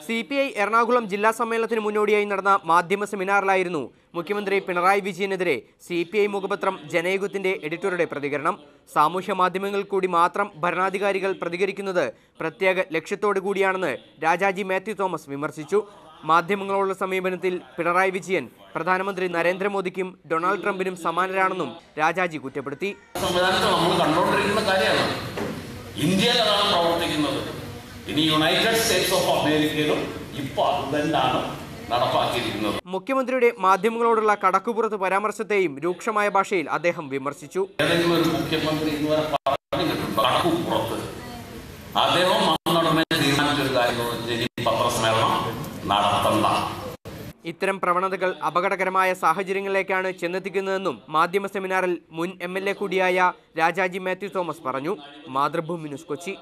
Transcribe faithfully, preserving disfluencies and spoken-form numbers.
C P I Ernakulam ജില്ലാ സമ്മേളനത്തിന് മുന്നോടിയായി നടന്ന മാധ്യമ സെമിനാറിലായിരുന്നു മുഖ്യമന്ത്രി പിണറായി വിജയനെതിരെ C P I മുഖപത്രം ജനയുഗത്തിന്റെ എഡിറ്ററുടെ പ്രതികരണം. സാമൂഹ്യ മാധ്യമങ്ങളിൽ കൂടി മാത്രം ഭരണാധികാരികൾ പ്രതികരിക്കുന്നത് പ്രത്യേക ലക്ഷ്യത്തോടു കൂടിയാണെന്ന് രാജാജി മാത്യു തോമസ് വിമർശിച്ചു. മാധ്യമങ്ങളോടുള്ള സമീപനത്തിൽ പിണറായി വിജയൻ പ്രധാനമന്ത്രി നരേന്ദ്രമോദിക്കും ഡൊണാൾഡ് ട്രംപിനും സമാനരാണെന്നും രാജാജി കുറ്റപ്പെടുത്തി. ഇനി യുണൈറ്റഡ് സ്റ്റേറ്റ്സ് ഓഫ് അമേരിക്കയിലും ഇപ്പോൾ അതുതന്നെയാണ് നടപ്പാക്കിയിരിക്കുന്നത്. മുഖ്യമന്ത്രിയുടെ മാധ്യമങ്ങളോടുള്ള കടക്കുപുറത്ത് പരാമർശത്തെയും രൂക്ഷമായ ഭാഷയിൽ അദ്ദേഹം വിമർശിച്ചു. ഏതെങ്കിലും ഒരു മുഖ്യമന്ത്രി ഇതുവരെ പറഞ്ഞിട്ടുണ്ട് കടക്കുപുറത്ത് അദ്ദേഹം തീരുമാനിച്ചൊരു കാര്യം പത്രസമ്മേളനം നടത്തണ്ട. ഇത്തരം പ്രവണതകൾ അപകടകരമായ സാഹചര്യങ്ങളിലേക്കാണ് ചെന്നെത്തിക്കുന്നതെന്നും മാധ്യമ സെമിനാറിൽ മുൻ എം എൽ എ കൂടിയായ രാജാജി മാത്യു തോമസ് പറഞ്ഞു. മാതൃഭൂമി ന്യൂസ്, കൊച്ചി.